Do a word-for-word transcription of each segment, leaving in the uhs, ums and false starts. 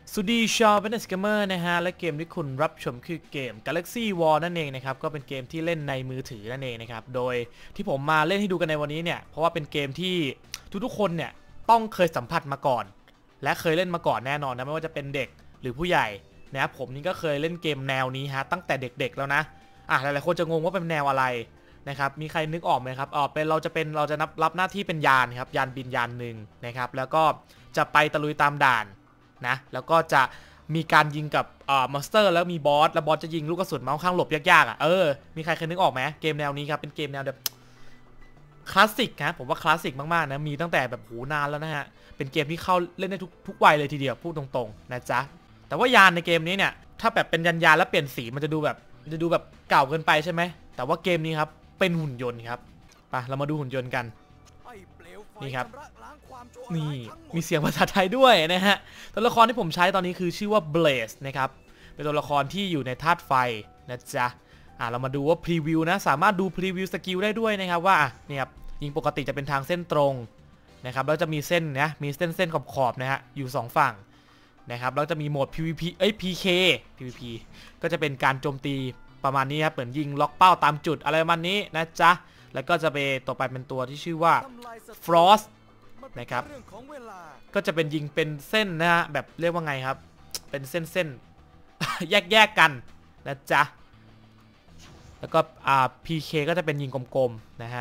สวัสดีชาวเบนเนสเกมเมอร์นะฮะและเกมที่คุณรับชมคือเกม Galaxy War นั่นเองนะครับก็เป็นเกมที่เล่นในมือถือนั่นเองนะครับโดยที่ผมมาเล่นให้ดูกันในวันนี้เนี่ยเพราะว่าเป็นเกมที่ทุกๆคนเนี่ยต้องเคยสัมผัสมาก่อนและเคยเล่นมาก่อนแน่นอนนะไม่ว่าจะเป็นเด็กหรือผู้ใหญ่นะครับผมนี่ก็เคยเล่นเกมแนวนี้ฮะตั้งแต่เด็กๆแล้วนะอ่ะหลายๆคนจะงงว่าเป็นแนวอะไรนะครับมีใครนึกออกไหมครับอ๋อเป็นเราจะเป็นเราจะนับรับหน้าที่เป็นยานครับยานบินยานหนึ่งนะครับแล้วก็จะไปตะลุยตามด่านนะแล้วก็จะมีการยิงกับอ่ามอนสเตอร์แล้วมีบอสแล้วบอสจะยิงลูกกระสุนมาค่อนข้างหลบยากๆอ่ะเออมีใครเคยนึกออกไหมเกมแนวนี้ครับเป็นเกมแนวแบบคลาสสิกนะผมว่าคลาสสิกมากๆนะมีตั้งแต่แบบโหนานแล้วนะฮะเป็นเกมที่เข้าเล่นได้ทุกทุกวัยเลยทีเดียวพูดตรงๆนะจ๊ะแต่ว่ายานในเกมนี้เนี่ยถ้าแบบเป็นยันยานแล้วเปลี่ยนสีมันจะดูแบบจะดูแบบเก่าเกินไปใช่ไหมแต่ว่าเกมนี้ครับเป็นหุ่นยนต์ครับไปเรามาดูหุ่นยนต์กันนี่ครับนี่มีเสียงภาษาไทยด้วยนะฮะตัวละครที่ผมใช้ตอนนี้คือชื่อว่า Blaze นะครับเป็นตัวละครที่อยู่ในธาตุไฟนะจ๊ะอ่าเรามาดูว่าพรีวิวนะสามารถดูพรีวิวสกิลได้ด้วยนะครับว่าเนี่ยครับยิงปกติจะเป็นทางเส้นตรงนะครับแล้วจะมีเส้นนะมีเส้นเส้นขอบๆนะฮะอยู่สองฝั่งนะครับแล้วจะมีโหมด พี วี พี เอ้ย พี เค พี วี พี ก็จะเป็นการโจมตีประมาณนี้ครับเหมือนยิงล็อกเป้าตามจุดอะไรประมาณนี้นะจ๊ะแล้วก็จะไปต่อไปเป็นตัวที่ชื่อว่า Frost นะครับก็จะเป็นยิงเป็นเส้นนะฮะแบบเรียกว่าไงครับเป็นเส้นเส้น แยกแยกกันนะจ๊ะแล้วก็อ่า พี เค ก็จะเป็นยิงกลมๆนะฮะ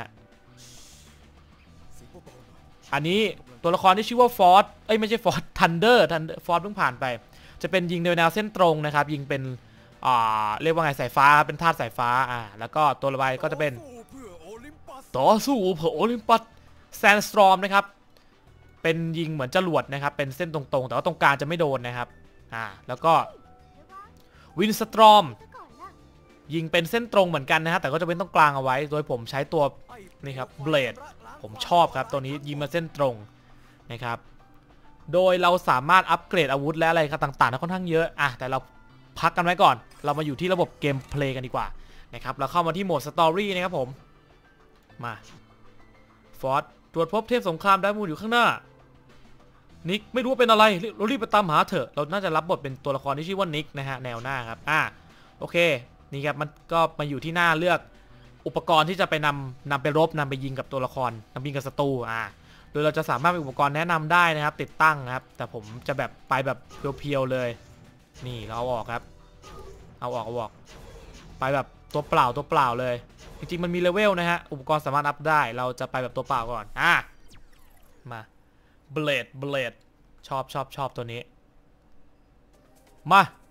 อันนี้ตัวละครที่ชื่อว่าฟอร์ดเอ้ยไม่ใช่ฟอร์ดทันเดอร์ทันฟอร์ดเพิ่งผ่านไปจะเป็นยิงโดยแนวเส้นตรงนะครับยิงเป็นอ่าเรียกว่าไงสายฟ้าเป็นธาตุสายฟ้าอ่าแล้วก็ตัวระบายก็จะเป็นต่อสู้เพื่อโอลิมปัสแซนสตรอมนะครับเป็นยิงเหมือนจรวดนะครับเป็นเส้นตรงๆแต่ว่าตรงกลางจะไม่โดนนะครับอ่าแล้วก็วินสตรอมยิงเป็นเส้นตรงเหมือนกันนะฮะแต่ก็จะเป็นตรงกลางเอาไว้โดยผมใช้ตัวนี่ครับเบลดผมชอบครับตัวนี้ยิงมาเส้นตรงนะครับโดยเราสามารถอัปเกรดอาวุธและอะไรต่างๆค่อนข้างเยอะอ่ะแต่เราพักกันไว้ก่อนเรามาอยู่ที่ระบบเกมเพลย์กันดีกว่านะครับเราเข้ามาที่โหมดสตอรี่นะครับผมมาฟอร์ดตรวจพบเทพสงครามได้มูลอยู่ข้างหน้านิกไม่รู้ว่าเป็นอะไรเรารีบไปตามหาเถอะเราน่าจะรับบทเป็นตัวละครที่ชื่อว่านิกนะฮะแนวหน้าครับอ่ะโอเคนี่ครับมันก็มาอยู่ที่หน้าเลือกอุปกรณ์ที่จะไปนำนำไปรบนำไปยิงกับตัวละครนำยิงกับศัตรูอ่าโดยเราจะสามารถมีอุปกรณ์แนะนำได้นะครับติดตั้งนะครับแต่ผมจะแบบไปแบบเพียวๆเลยนี่เราเอาออกครับเอาออกเอาออกไปแบบตัวเปล่าตัวเปล่าเลยจริงๆมันมีเลเวลนะฮะอุปกรณ์สามารถอัพได้เราจะไปแบบตัวเปล่าก่อนอ่ะมาเบลดเบลดชอบชอบชอบตัวนี้มา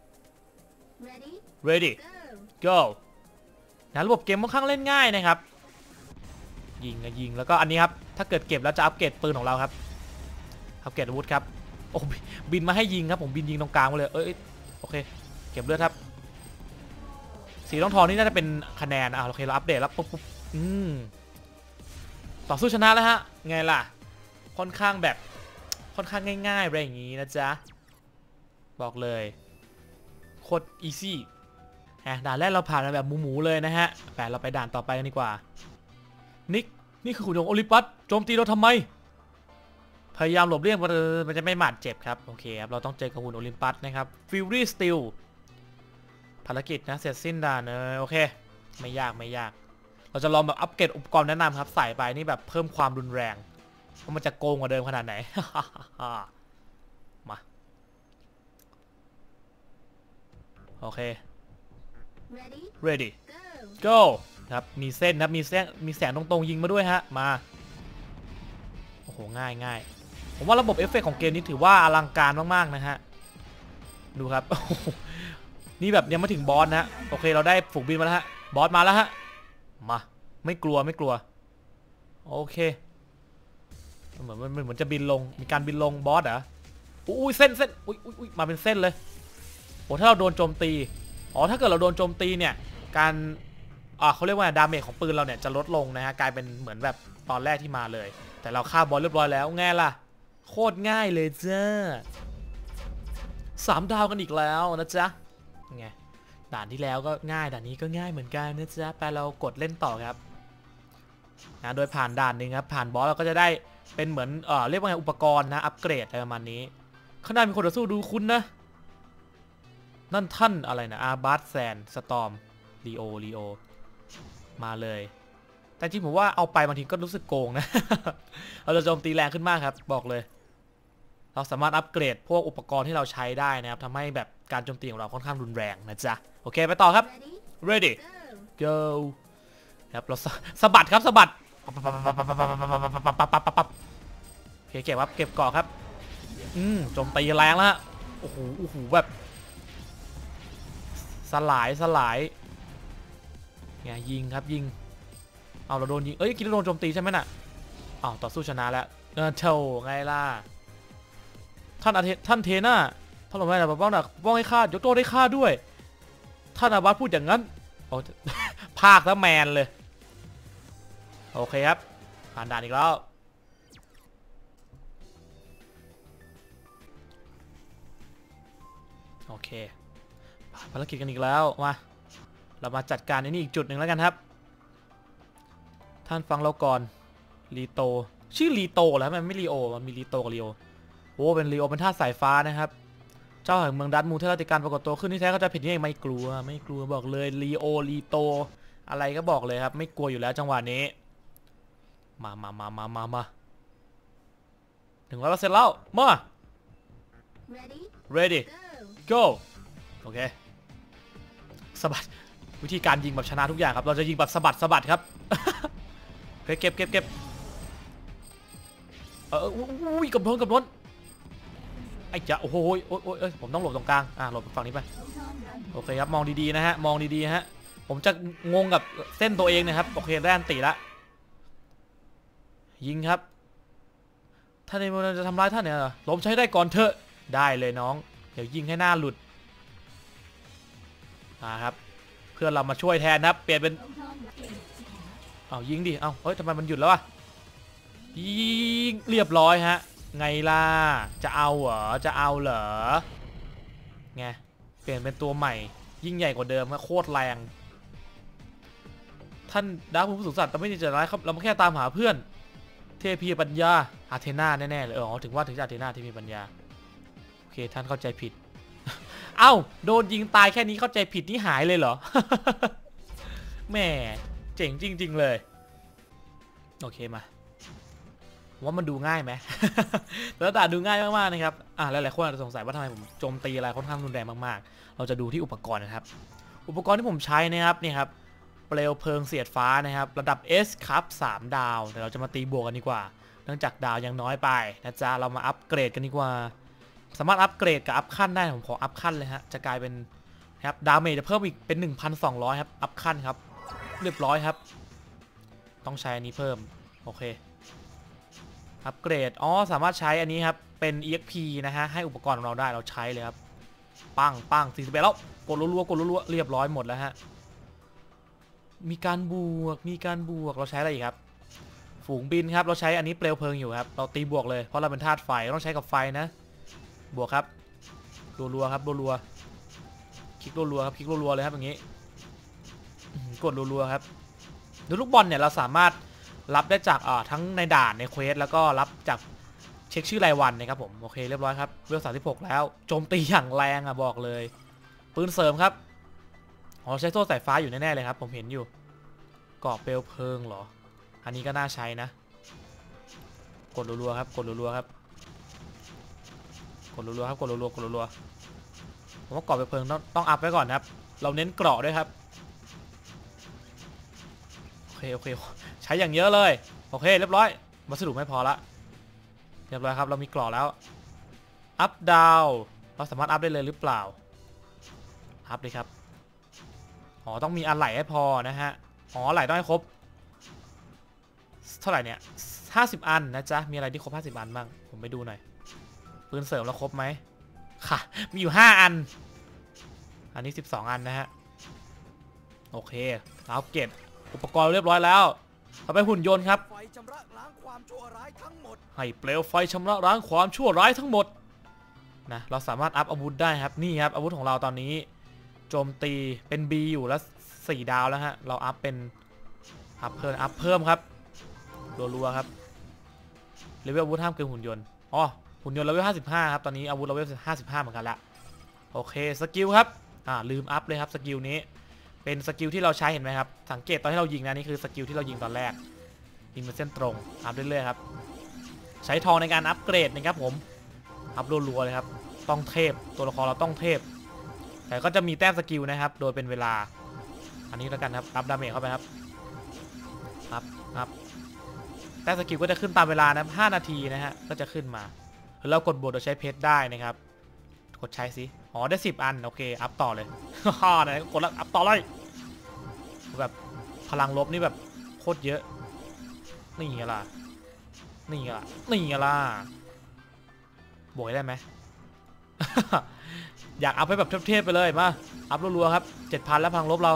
ready go นะระบบเกมค่อนข้างเล่นง่ายนะครับยิงก็ยิงแล้วก็อันนี้ครับถ้าเกิดเก็บแล้วจะอัปเกรดปืนของเราครับอัปเกรดอาวุธครับโอ้บินมาให้ยิงครับผมบินยิงตรงกลางเลยเอ้ยโอเคเก็บเลือดครับสีทองทองนี่น่าจะเป็นคะแนนอ่ะโอเคเราอัปเดตแล้วปุ๊บปุ๊บอืมต่อสู้ชนะแล้วฮะไงล่ะค่อนข้างแบบค่อนข้างง่ายๆอะไรอย่างงี้นะจ๊ะบอกเลยโคตรอีซี่ด่านแรกเราผ่านมาแบบหมูๆเลยนะฮะแต่เราไปด่านต่อไปกันดีกว่านิกนี่คือขุนยนต์โอลิมปัสโจมตีเราทำไมพยายามหลบเลี่ยงมันจะไม่บาดเจ็บครับโอเคครับเราต้องเจอกับหุ่นโอลิมปัสนะครับฟิวรี่สตีลภารกิจนะเสร็จสิ้นด่านเออโอเคไม่ยากไม่ยากเราจะลองแบบอัปเกรดอุปกรณ์แนะนำครับใส่ไปนี่แบบเพิ่มความรุนแรงว่ามันจะโกงกว่าเดิมขนาดไหน มาโอเค ready go ครับมีเส้นครับมีแสงมีแสงตรงๆยิงมาด้วยฮะมาโอ้โหง่ายง่ายผมว่าระบบเอฟเฟกต์ของเกมนี้ถือว่าอลังการมากๆนะฮะดูครับ นี่แบบยังไม่ถึงบอสนะโอเคเราได้ฝูงบินมาแล้วฮะบอสมาแล้วฮะมาไม่กลัวไม่กลัวโอเคเหมือนมันเหมือนจะบินลงมีการบินลงบอสเหรออุ้ยเส้นเส้นอุ้ยอุ้ยมาเป็นเส้นเลยโอ้ถ้าเราโดนโจมตีอ๋อถ้าเกิดเราโดนโจมตีเนี่ยการอ่าเขาเรียกว่าดาเมจของปืนเราเนี่ยจะลดลงนะฮะกลายเป็นเหมือนแบบตอนแรกที่มาเลยแต่เราฆ่าบอสเรียบร้อยแล้วไงล่ะโคตรง่ายเลยจ้าสามดาวกันอีกแล้วนะจ๊ะไงด่านที่แล้วก็ง่ายด่านนี้ก็ง่ายเหมือนกันนะจ๊ะไปเรากดเล่นต่อครับนะโดยผ่านด่านหนึ่งครับผ่านบอสเราก็จะได้เป็นเหมือนเอ่อเรียกว่าไงอุปกรณ์นะอัปเกรดอะไรประมาณนี้ข้างหน้ามีคนต่อสู้ดูคุณนะนั่นท่านอะไรนะอาบาร์แซนสตอมลีโอลีโอมาเลยแต่จริงผมว่าเอาไปบางทีก็รู้สึกโกงนะ เราจะโจมตีแรงขึ้นมากครับบอกเลยเราสามารถอัปเกรดพวกอุปกรณ์ที่เราใช้ได้นะครับทำให้แบบการโจมตีของเราค่อนข้างรุนแรงนะจ๊ะโอเคไปต่อครับ ready go ครับเราสะบัดครับสะบัดโอเคเก็บครับเก็บเกาะครับอืมโจมตีแรงแล้วฮะโอ้โหโอ้โหแบบสลายสลายไงยิงครับยิงเอาเราโดนยิงเอ้ยกินเราโดนโจมตีใช่ไหมน่ะอ้าวต่อสู้ชนะแล้วเออเท่าไงล่ะท่านอาเทท่านเทน่าท่านหลวงแม่แบบป้องหนักป้องให้ข้ายกโทษให้ข้าด้วยท่านอาวัตพูดอย่างนั้นโอ้ภาคแล้วแมนเลยโอเคครับผ่านด่านอีกแล้วโอเคภารกิจกันอีกแล้วมาเรามาจัดการในนี้อีกจุดหนึ่งแล้วกันครับท่านฟังเราก่อนลีโตชื่อลีโตแล้วมันไม่ลีโอมันมีลีโตกับลีโอโอ้เป็นลีโอเป็นท่าสายฟ้านะครับเจ้าแห่งเมืองดัตมูเทราติการปรากฏตัวขึ้นที่แท้เขาจะผิดนี่เองไม่กลัวไม่กลัวบอกเลยลีโอลีโตอะไรก็บอกเลยครับไม่กลัวอยู่แล้วจังหวะนี้มามามามามามาถึงแล้วเสร็จแล้วมา ready go โอเคสะบัดวิธีการยิงแบบชนะทุกอย่างครับเราจะยิงแบบสะบัดสะบัดครับ เฮ้ยเก็บเก็บเก็บเอออุ้ยกับโดนกับโดนไอ้จ๊ะโอ้โหโอ้ยโอ้ยผมต้องหลบตรงกลางอ่ะหลบฝั่งนี้ไปโอเคครับมองดีๆนะฮะมองดีๆฮะผมจะงงกับเส้นตัวเองนะครับโอเคได้อันตีละยิงครับท่านในมือจะทำร้ายท่านเนี่ยล้มใช้ได้ก่อนเถอะได้เลยน้องเดี๋ยวยิงให้หน้าหลุดอ่าครับเพื่อนเรามาช่วยแทนนะครับเปลี่ยนเป็นเอายิงดิเอาเฮ้ยทำไมมันหยุดแล้ววะยิงเรียบร้อยฮะไงล่ะจะเอาเหรอจะเอาเหรอไงเปลี่ยนเป็นตัวใหม่ยิ่งใหญ่กว่าเดิมโคตรแรงท่านดาร์คผู้สูงสัตว์แต่ไม่ได้จะร้ายครับเราแค่ตามหาเพื่อนเทพีปัญญาอาเทนาแน่ๆเลยอ๋อถึงว่าถึงจะอาเทนาเทพีปัญญาโอเคท่านเข้าใจผิดเอ้าโดนยิงตายแค่นี้เข้าใจผิดนี่หายเลยเหรอ แหมเจ๋งจริงๆเลยโอเคมาว่ามันดูง่ายไหม แล้วแต่ดูง่ายมากๆนะครับอ่ะหลายๆคนอาจจะสงสัยว่าทำไมผมโจมตีอะไรค่อนข้างรุนแรงมากๆเราจะดูที่อุปกรณ์นะครับอุปกรณ์ที่ผมใช้นะครับนี่ครับเปลวเพลิงเสียดฟ้านะครับระดับ S ครับสามดาวเดี๋ยวเราจะมาตีบวกกันดีกว่าเนื่องจากดาวยังน้อยไปนะจ๊ะเรามาอัปเกรดกันดีกว่าสามารถอัปเกรดกับอัพขั้นได้ผมขออัพขั้นเลยฮะจะกลายเป็นครับดาเมจจะเพิ่มอีกเป็น หนึ่งพันสองร้อย ครับอัพขั้นครับเรียบร้อยครับต้องใช้อันนี้เพิ่มโอเคอัปเกรดอ๋อสามารถใช้อันนี้ครับเป็น อี เอ็กซ์ พี นะฮะให้อุปกรณ์ของเราได้เราใช้เลยครับปังปังสี่สิบเอ็ดแล้วกดรัวๆกดรัวๆเรียบร้อยหมดแล้วฮะมีการบวกมีการบวกเราใช้อะไรอีกครับฝูงบินครับเราใช้อันนี้เปลวเพลิงอยู่ครับเราตีบวกเลยเพราะเราเป็นธาตุไฟต้องใช้กับไฟนะบวกครับรัวๆครับรัวๆคลิกรัวๆครับคลิกรัวๆเลยครับอย่างนี้กดรัวๆครับดูลูกบอลเนี่ยเราสามารถรับได้จากทั้งในด่านในเควสแล้วก็รับจากเช็คชื่อรายวันนะครับผมโอเคเรียบร้อยครับเวลสามสิบหกแล้วโจมตีอย่างแรงอ่ะบอกเลยปืนเสริมครับอ๋อใช้โซ่สายฟ้าอยู่แน่ๆเลยครับผมเห็นอยู่เกาะเปลวเพลิงเหรออันนี้ก็น่าใช้นะกดรัวๆครับกดรัวๆครับกดรัวๆครับกดรัวๆกดรัวๆผมว่าเกาะเปลวเพลิงต้องต้องอัพไว้ก่อนครับเราเน้นเกราะด้วยครับโอเคโอเคใช้อย่างเยอะเลยโอเคเรียบร้อยวัสดุไม่พอละเรียบร้อยครับเรามีกรอบแล้วอัพดาวเราสามารถอัพได้เลยหรือเปล่าอัพเลยครับอ๋อต้องมีอะไหล่ให้พอนะฮะอ๋ออะไหล่ต้องให้ครบเท่าไหร่เนี่ยห้าสิบอันนะจ๊ะมีอะไรที่ครบห้าสิบอันบ้างผมไปดูหน่อยปืนเสริมเราครบไหมค่ะมีอยู่ห้าอันอันนี้สิบสองอันนะฮะโอเคเราเก็บอุปกรณ์เรียบร้อยแล้วต่อไปหุ่นยนต์ครับให้เปลวไฟชำระล้างความชั่วร้ายทั้งหมดนะเราสามารถอัพอาวุธได้ครับนี่ครับอาวุธของเราตอนนี้โจมตีเป็น B อยู่แล้วสี่ดาวแล้วฮะเราอัพเป็นอัพเพิ่มอัพเพิ่มครับรัวๆครับเลเวลอาวุธห้ามเกินหุ่นยนต์อ๋อหุ่นยนต์เลเวลห้าสิบห้าครับตอนนี้อาวุธเลเวลห้าสิบห้าเหมือนกันละโอเคสกิลครับอ่าลืมอัพเลยครับสกิลนี้เป็นสกิลที่เราใช้เห็นไหมครับสังเกตตอนที่เรายิงนะนี่คือสกิลที่เรายิงตอนแรกยิงเป็นเส้นตรงอัพเรื่อยๆครับใช้ทองในการอัพเกรดนะครับผมอัพรัวๆเลยครับต้องเทพตัวละครเราต้องเทพแต่ก็จะมีแต้มสกิลนะครับโดยเป็นเวลาอันนี้แล้วกันครับอัพดาเมจเข้าไปครับอัพอัพแต้มสกิลก็จะขึ้นตามเวลานะห้านาทีนะฮะก็จะขึ้นมาแล้วกดบวกโดยใช้เพชรได้นะครับกดใช้สิอ๋อได้สิบอันโอเคอัพต่อเลยฮ่าไหนกดแล้วอัพต่อเลยแบบพลังลบนี่แบบโคตรเยอะนี่ไงล่ะนี่ไงล่ะนี่ไงล่ะบวกได้ไหม อยากอัพให้แบบเทพๆไปเลยมาอัพรัวๆครับ เจ็ดพัน แล้วพลังลบเรา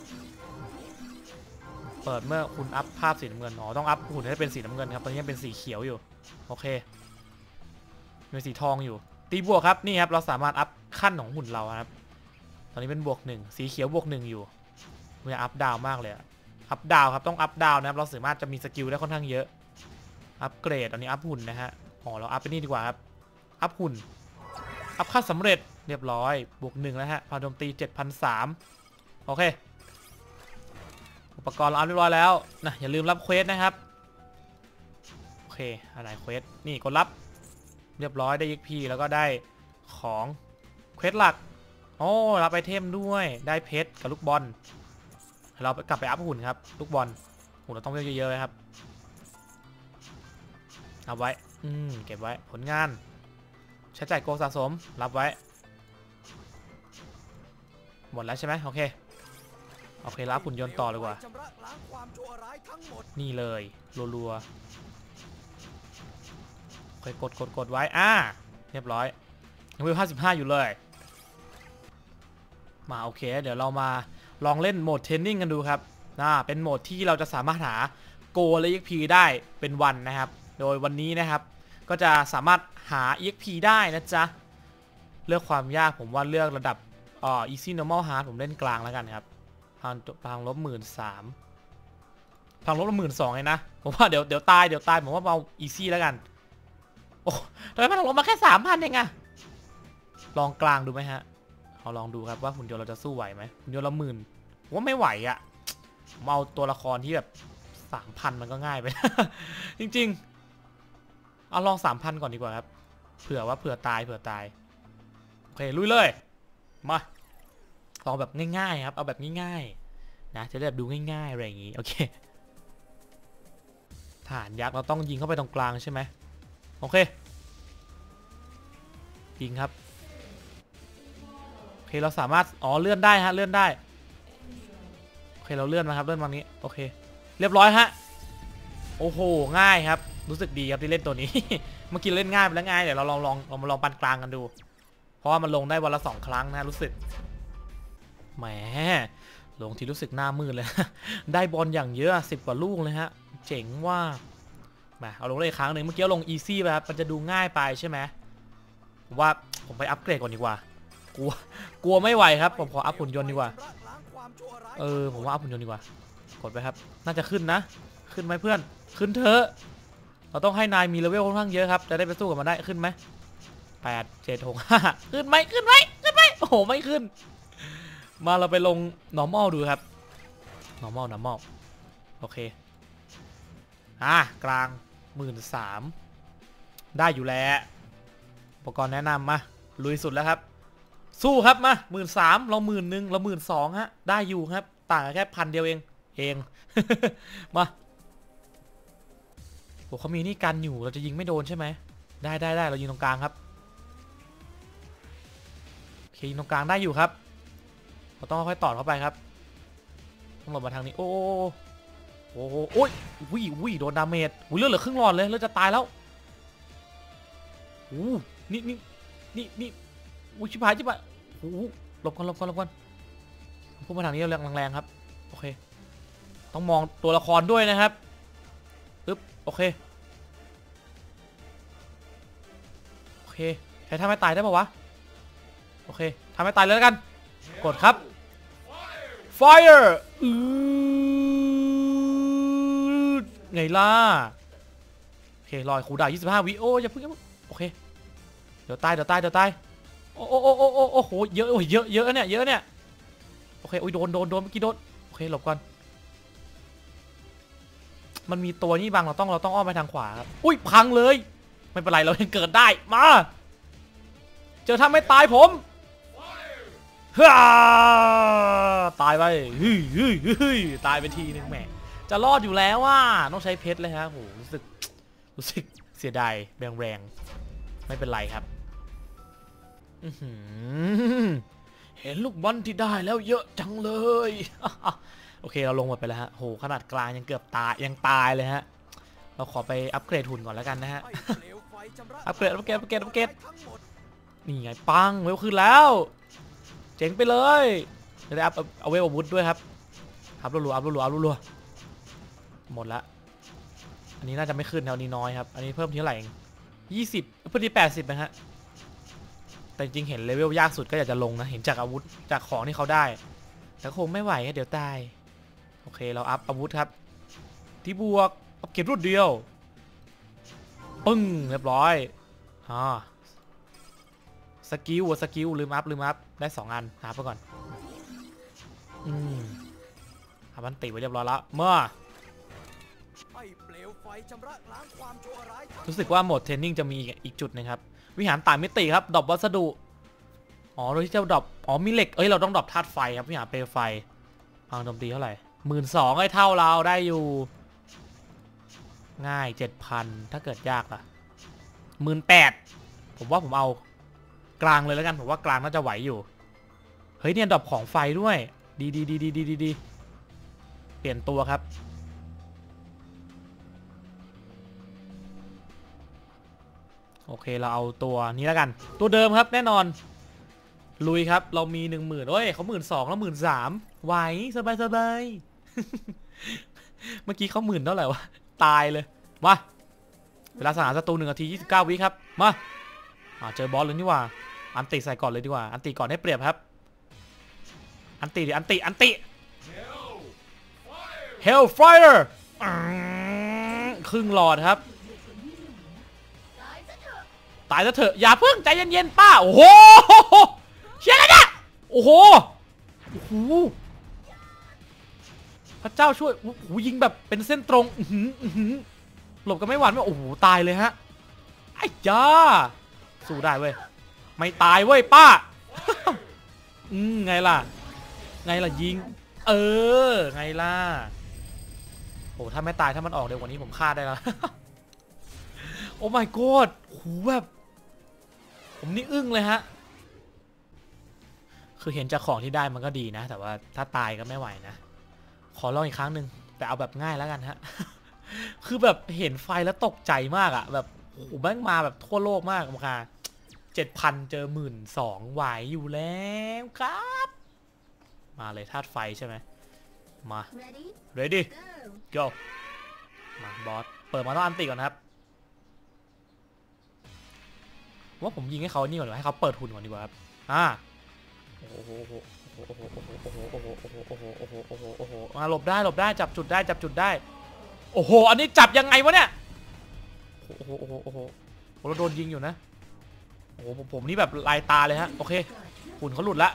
เปิดเมื่อคุณอัพภาพสีน้ำเงินอ๋อต้องอัพหุ่นให้เป็นสีน้ำเงินครับตอนนี้ยังเป็นสีเขียวอยู่โอเคเป็นสีทองอยู่ตีบวกครับนี่ครับเราสามารถอัพขั้นของหุ่นเราครับตอนนี้เป็นบวกหนึ่งสีเขียวบวกหนึ่งอยู่มันอัพดาวมากเลยอัพดาวครับต้องอัพดาวนะครับเราสามารถจะมีสกิลได้ค่อนข้างเยอะอัพเกรดตอนนี้อัพหุ่นนะฮะอ๋อเราอัพไปนี่ดีกว่าครับอัพหุ่นอัพค่าสำเร็จเรียบร้อยบวกหนึ่งแล้วฮะพาโจมตี เจ็ดพันสามร้อย โอเคอุปกรณ์เราอัพเรียบร้อยแล้วนะอย่าลืมรับเควสนะครับโอเคอะไรเควสนี่กดรับเรียบร้อยได้ เอ็กซ์ พี แล้วก็ได้ของเควสหลักโอ้รับไอเทมด้วยได้เพชรกับลูกบอลเรากลับไปอัพหุ่นครับลูกบอลหุ่นเราต้องเยอะๆเลยครับเอาไว้อืมเก็บไว้ผลงานใช้จ่ายโกสะสมรับไว้หมดแล้วใช่ไหมโอเคโอเครับหุ่นยนต์ต่อเลยกว่านี่เลยรัวๆโอเคกดกดกดไว้อ่าเรียบร้อยยังมีห้าสิบห้าอยู่เลยมาโอเคเดี๋ยวเรามาลองเล่นโหมดเทรนนิ่งกันดูครับน่าเป็นโหมดที่เราจะสามารถหาโกและ อี เอ็กซ์ พี ได้เป็นวันนะครับโดยวันนี้นะครับก็จะสามารถหา อี เอ็กซ์ พี ได้นะจ๊ะเลือกความยากผมว่าเลือกระดับอ่า easy normal hard ผมเล่นกลางแล้วกันครับพลังพลังลบหมื่นสามพลังลบหมื่นสองเลยนะผมว่าเดี๋ยวเดี๋ยวตายเดี๋ยวตายผมว่าเอา easy แล้วกันโอ้ทำไมพลังลบมาแค่สามพันเองอะลองกลางดูไหมฮะเอาลองดูครับว่าหุ่นยนต์เราจะสู้ไหวไหมหุ่นยนต์ละหมื่นผมว่าไม่ไหวอะผมเอาตัวละครที่แบบสามพันมันก็ง่ายไป จริงๆเอาลองสามพันก่อนดีกว่าครับเผื่อว่าเผื่อตายเผื่อตายโอเคลุยเลยมาลองแบบง่ายๆครับเอาแบบง่ายๆนะจะได้แบบดูง่ายๆอะไรอย่างงี้โอเคฐานยักษ์เราต้องยิงเข้าไปตรงกลางใช่ไหมโอเคยิงครับโอเคเราสามารถอ๋อเลื่อนได้ฮะเลื่อนได้โอเคเราเลื่อนมาครับเลื่อนมานี้โอเคเรียบร้อยฮะโอ้โหง่ายครับรู้สึกดีครับที่เล่นตัวนี้ เมื่อกี้เล่นง่ายไปแล้วง่ายเดี๋ยวเราลองลองเรามาลองปานกลางกันดูเพราะว่ามันลงได้วันละสองครั้งนะรู้สึกแหมลงที่รู้สึกหน้ามืดเลย ได้บอลอย่างเยอะสิบกว่าลูกเลยฮะเจ๋งว่ามาเอาลงได้อีกครั้งหนึ่งเมื่อกี้ลงอีซี่ไปครับมันจะดูง่ายไปใช่ไหมผมว่าผมไปอัปเกรดก่อนดีกว่ากลัวกลัวไม่ไหวครับผมขออัพหุ่นยนต์ดีกว่าเออผมว่าอัพหุ่นยนต์ดีกว่ากดไปครับน่าจะขึ้นนะขึ้นไหมเพื่อนขึ้นเถอะเราต้องให้นายมีเลเวลค่อนข้างเยอะครับจะได้ไปสู้กับมันได้ขึ้นไหมแปดเจ็ดหกห้าขึ้นไหมขึ้นไหมขึ้นไหมโอ้โหไม่ขึ้นมาเราไปลง normal ดูครับ normal normal โอเคอ่ะกลางหมื่นสามได้อยู่แล้วอุปกรณ์แนะนำมาลุยสุดแล้วครับสู้ครับมาหมื่นสามเราหมื่นหนึ่งเราหมื่นสองฮะได้อยู่ครับต่างกันแค่พันเดียวเองเอง มาโอ้เขามีนี่กันอยู่เราจะยิงไม่โดนใช่ไหมได้ได้ได้เรายิงตรงกลางครับโอเคยิงตรงกลางได้อยู่ครับเราต้องค่อยๆต่อเข้าไปครับต้องหลบมาทางนี้โอ้โอ้โอ้ยวิ่งวิ่งโดนดาเมจวิ่งเลือดเหลือครึ่งหลอดเลยเราจะตายแล้วโอ้นี่นี่นี่นี่อุ้ยชิบหายชิบหายโอ้หลบก่อนหลบก่อนหลบก่อนพุ่งมาทางนี้แรงแรงครับโอเคต้องมองตัวละครด้วยนะครับปึ๊บโอเคโอเคใช้ท่าไม่ตายได้ป่าวะโอเคทำให้ตายเลยแล้วกันกดครับ Fire อือไงล่ะโอเครอยคูดาวยี่สิบห้าวิโออย่าเพิ่งโอเคเดี๋ยวตายเดี๋ยวตายเดี๋ยวตายโอ้โอ้โอ้โอ้โอ้โหเยอะโอ้ยเยอะเยอะเนี่ยเยอะเนี่ยโอเคโอ้ยโดนโดนโดนเมื่อกี้โดนโอเคหลบก่อนมันมีตัวนี่บังเราต้องเราต้องอ้อมไปทางขวาครับอุ้ยพังเลยไม่เป็นไรเรายังเกิดได้มาเจอถ้าไม่ตายผมฮ่าตายไปฮึ่ยฮึ่ยฮึ่ยตายไปทีนึงแหมจะรอดอยู่แล้วว่าต้องใช้เพชรเลยฮะโหรู้สึกรู้สึกเสียดายแรงแรงไม่เป็นไรครับเห็นลูกบอลที่ได้แล้วเยอะจังเลยโอเคเราลงหมดไปแล้วฮะโหขนาดกลางยังเกือบตายยังตายเลยฮะเราขอไปอัปเกรดหุ่นก่อนแล้วกันนะฮะอัปเกรดอัปเกรดอัปเกรดอัปเกรดนี่ไงปังเวลขึ้นแล้วเจ๋งไปเลยจะได้อัพเอาเวลอาวุธด้วยครับอัพรัวๆอัพรัวๆอัพรัวๆหมดละอันนี้น่าจะไม่ขึ้นแถวนี้น้อยครับอันนี้เพิ่มทีเท่าไหร่เองยี่สิบเพิ่มที่แปดสิบนะฮะแต่จริงเห็นเลเวลยากสุดก็อยากจะลงนะเห็นจากอาวุธจากของที่เขาได้แต่คงไม่ไหวเดี๋ยวตายโอเคเราอัพอาวุธครับที่บวกอัพเก็บรวดเดียวปึ้งเรียบร้อยอ่าสกิลสกิลลืมอัพลืมอัพได้สองอันหาไปก่อนอืมทำมันติไว้เรียบร้อยแล้วเมื่อรู้สึกว่าโหมดเทรนนิ่งจะมีอีกจุดนะครับวิหารต่างมิติครับดรอปวัสดุอ๋อโดยที่จะดรอปอ๋อมีเหล็กเอ้ยเราต้องดรอปธาตุไฟครับวิหารเปลวไฟพลังโจมตีเท่าไหร่หมื่นสองไอ้เท่าเราได้อยู่ง่ายเจ็ดพันถ้าเกิดยากล่ะหมื่นแปดผมว่าผมเอากลางเลยแล้วกันผมว่ากลางน่าจะไหวอยู่เฮ้ยเนี่ยดรอปของไฟด้วยดีดีดีดีดีดีดีเปลี่ยนตัวครับโอเคเราเอาตัวนี้แล้วกันตัวเดิมครับแน่นอนลุยครับเรามีหนึ่งหมื่นโอ้ยเขาหมื่นสองแล้วหมื่นสามไหวสบายสบายเมื่อกี้เขาหมื่นเท่าไหร่วะตายเลยมาเวลาสนามศัตรูหนึ่งนาทียี่สิบเก้าวิครับมาเจอบอสเลยนี่ว่าอันติใส่ก่อนเลยดีกว่าอันติก่อนให้เปรียบครับอันติดิอันติอันติ Hellfire ครึ่งหลอดครับตายซะเถอะอย่าเพิ่งใจเย็นๆป้าโอ้โหเชี่ยอะไรเนี่ยโอ้โหโอ้โหพระเจ้าช่วยโอ้โหยิงแบบเป็นเส้นตรงหลบกันไม่หวั่นว่าโอ้โหตายเลยฮะไอ้จ้าสู้ได้เว้ยไม่ตายเว้ยป้าอืมไงล่ะไงล่ะยิงเออไงล่ะโอ้ถ้าไม่ตายถ้ามันออกเร็วกว่านี้ผมฆ่าได้แล้วโอ้ my god โอ้โหแบบผมนี่อึ้งเลยฮะคือเห็นจากของที่ได้มันก็ดีนะแต่ว่าถ้าตายก็ไม่ไหวนะขอลองอีกครั้งหนึ่งแต่เอาแบบง่ายแล้วกันฮะคือแบบเห็นไฟแล้วตกใจมากอะแบบโอ้โหแม่งมาแบบทั่วโลกมากมาเจ็ดพันเจอหมื่นสองไหวอยู่แล้วครับมาเลยธาตุไฟใช่ไหมมา ready go มาบอสเปิดมาต้องอันติก่อนครับว่าผมยิงให้เขานี่ก่อนให้เขาเปิดหุ่นก่อนดีกว่าครับอ่าโอ้โหโอ้โหโอ้โหโอ้โหโอ้โหโอ้โหโอ้โหโอ้โหโอ้โหโอ้โหมาหลบได้หลบได้จับจุดได้จับจุดได้โอ้โหอันนี้จับยังไงวะเนี่ยโอ้โหโอ้โหโอ้โหเราโดนยิงอยู่นะโอ้โหผมนี่แบบลายตาเลยฮะโอเคหุ่นเขาหลุดละ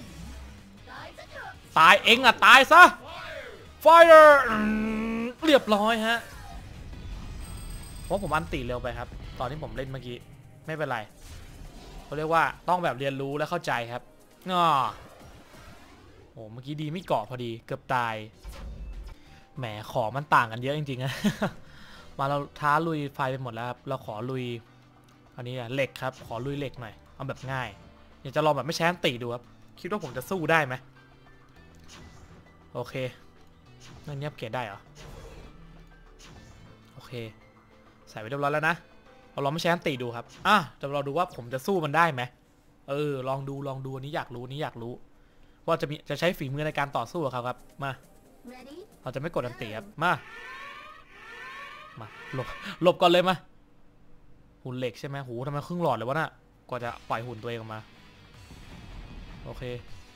ตายเองอ่ะตายซะ Fire เรียบร้อยฮะเพราะผมอันติเร็วไปครับตอนที่ผมเล่นเมื่อกี้ไม่เป็นไรเขาเรียกว่าต้องแบบเรียนรู้และเข้าใจครับอ๋อโอ้เมื่อกี้ดีไม่เกาะพอดีเกือบตายแหมของมันต่างกันเยอะจริงๆนะมาเราท้าลุยไฟไปหมดแล้วครับเราขอลุยอันนี้เหล็กครับขอลุยเหล็กหน่อยเอาแบบง่ายอยากจะลองแบบไม่ใช้อันติดูครับคิดว่าผมจะสู้ได้ไหมโอเคนั่นเงียบเกตได้เหรอโอเคใส่ไว้เรียบร้อยแล้วนะเราลองไม่ใช้อันติดูครับอ่ะจะเราดูว่าผมจะสู้มันได้ไหมเออลองดูลองดูอันนี้อยากรู้นี้อยากรู้ว่าจะมีจะใช้ฝีมือในการต่อสู้กับเขาครับมาเราจะไม่กดอันติครับมามาหลบหลบก่อนเลยมาหุ่นเหล็กใช่ไหมหูทำไมครึ่งหลอดเลยวะน่ะกว่าจะปล่อยหุ่นตัวเองออกมาโอเค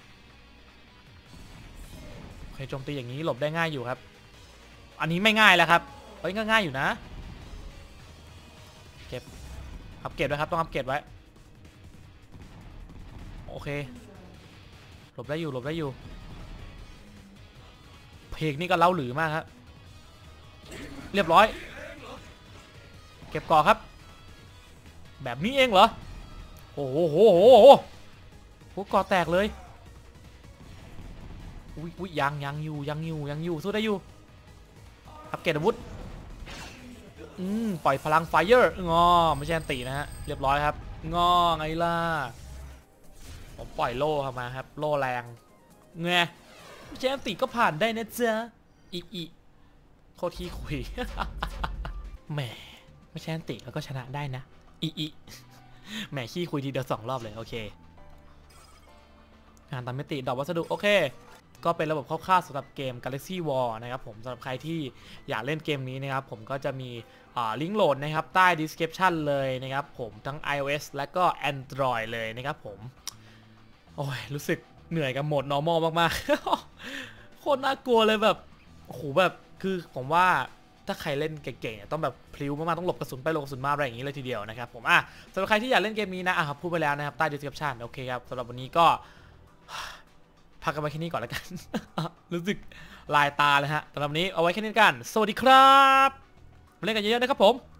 โอเคโจมตีอย่างนี้หลบได้ง่ายอยู่ครับอันนี้ไม่ง่ายแล้วครับเฮ้ยง่ายๆอยู่นะเก็บอัปเกรดไว้ครับต้องอัปเกรดไว้โอเคหลบได้อยู่หลบได้อยู่เพลงนี่ก็เล่าหลือมากครับเรียบร้อยเก็บก่อครับแบบนี้เองเหรอโอ้โหโหโหโหโหก่อแตกเลยอุ้ยอุ้ยยังยังอยู่ยังอยู่ยังอยู่สู้ได้อยู่อัปเกรดอาวุธอืมปล่อยพลังไฟเออร์งอไม่ใช่อันตีนะฮะเรียบร้อยครับงอไงล่ะผมปล่อยโล่เข้ามาครับโล่แรงไงไม่ใช่อันตีก็ผ่านได้นะจ๊ะอีอีโคตรที่คุย แหมไม่ใช่อันติแล้วก็ชนะได้นะอีอีแหมขี้คุยทีเดียวสองรอบเลยโอเคงานตามมิติดอกวัสดุโอเคก็เป็นระบบคร่าวๆสำหรับเกม Galaxy War นะครับผมสำหรับใครที่อยากเล่นเกมนี้นะครับผมก็จะมีลิงก์โหลดนะครับใต้ description เลยนะครับผมทั้ง iOS และก็ Android เลยนะครับผมโอ้ยรู้สึกเหนื่อยกับโหมด normal มากๆ โคตรน่ากลัวเลยแบบโอ้โหแบบคือผมว่าถ้าใครเล่นเก่งๆต้องแบบพลิ้วมากๆต้องหลบกระสุนไปหลบกระสุนมาอะไรอย่างนี้เลยทีเดียวนะครับผมอ่ะสำหรับใครที่อยากเล่นเกมนี้นะอ่ะครับพูดไปแล้วนะครับใต้ description โอเคครับสำหรับวันนี้ก็พักกันไว้แค่นี้ก่อนแล้วกัน รู้สึกลายตาเลยฮะสำหรับวันนี้เอาไว้แค่นี้กันสวัสดีครับมาเล่นกันเยอะๆนะครับผม